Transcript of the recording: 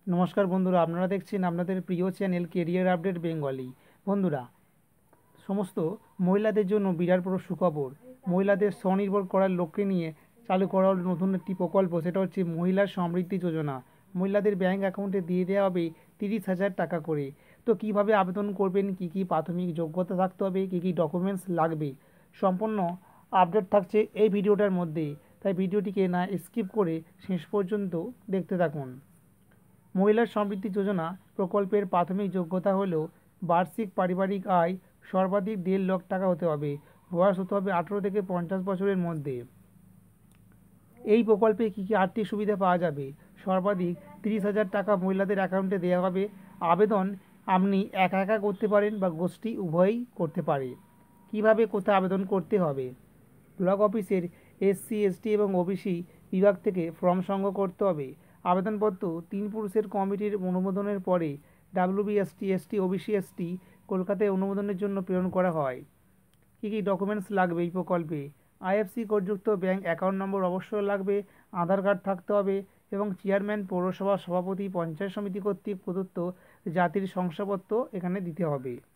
নমস্কার বন্ধুরা, আপনারা দেখছেন আপনাদের প্রিয় চ্যানেল কেরিয়ার আপডেট বেঙ্গলি। বন্ধুরা, সমস্ত মহিলাদের জন্য বিরাট বড় সুখবর। মহিলাদের স্বনির্ভর করার লক্ষ্যে নিয়ে চালু করা হলো নতুন একটি প্রকল্প, সেটা হচ্ছে মহিলা সমৃদ্ধি যোজনা। মহিলাদের ব্যাংক অ্যাকাউন্টে দিয়ে দেওয়া হবে 30,000 টাকা করে। তো কিভাবে আবেদন করবেন, কি কি প্রাথমিক যোগ্যতা থাকতে হবে, কি কি ডকুমেন্টস লাগবে, সম্পূর্ণ আপডেট থাকছে এই ভিডিওটার মধ্যে। তাই ভিডিওটিকে না স্কিপ করে শেষ পর্যন্ত দেখতে থাকুন। মহিলা সমৃদ্ধি যোজনা প্রকল্পের প্রাথমিক যোগ্যতা হল বার্ষিক পারিবারিক আয় সর্বাধিক 1.5 লাখ টাকা হতে হবে। বয়স হতে হবে 18 থেকে 50 বছরের মধ্যে। এই প্রকল্পে কী কী আর্থিক সুবিধা পাওয়া যাবে? সর্বাধিক 30,000 টাকা মহিলাদের অ্যাকাউন্টে দেওয়া হবে। আবেদন আপনি একা একা করতে পারেন বা গোষ্ঠী উভয়ই করতে পারে। কিভাবে কোথায় আবেদন করতে হবে? ব্লক অফিসের SC ST এবং OBC বিভাগ থেকে ফর্ম সংগ্রহ করতে হবে। আবেদনপত্র 3 পুরুষের কমিটির অনুমোদনের পরে WBST ST OBC ST কলকাতায় অনুমোদনের জন্য প্রেরণ করা হয়। কী কী ডকুমেন্টস লাগবে এই প্রকল্পে? IFC কোডযুক্ত ব্যাংক অ্যাকাউন্ট নম্বর অবশ্যই লাগবে, আধার কার্ড থাকতে হবে এবং চেয়ারম্যান, পৌরসভা সভাপতি, পঞ্চায়েত সমিতি কর্তৃক প্রদত্ত জাতির শংসাপত্র এখানে দিতে হবে।